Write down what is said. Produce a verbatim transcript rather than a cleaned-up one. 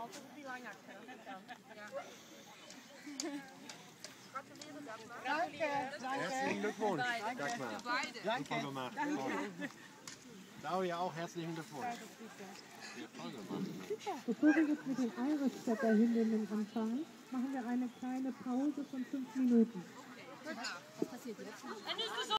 Danke, danke. Herzlichen Glückwunsch, Dagmar. Danke. Super gemacht. Toll. Claudia auch herzlichen Glückwunsch. Ja, toll gemacht. Bevor wir jetzt mit den Eiresstädter Hündinnen anfangen, machen wir eine kleine Pause von fünf Minuten. Was passiert jetzt?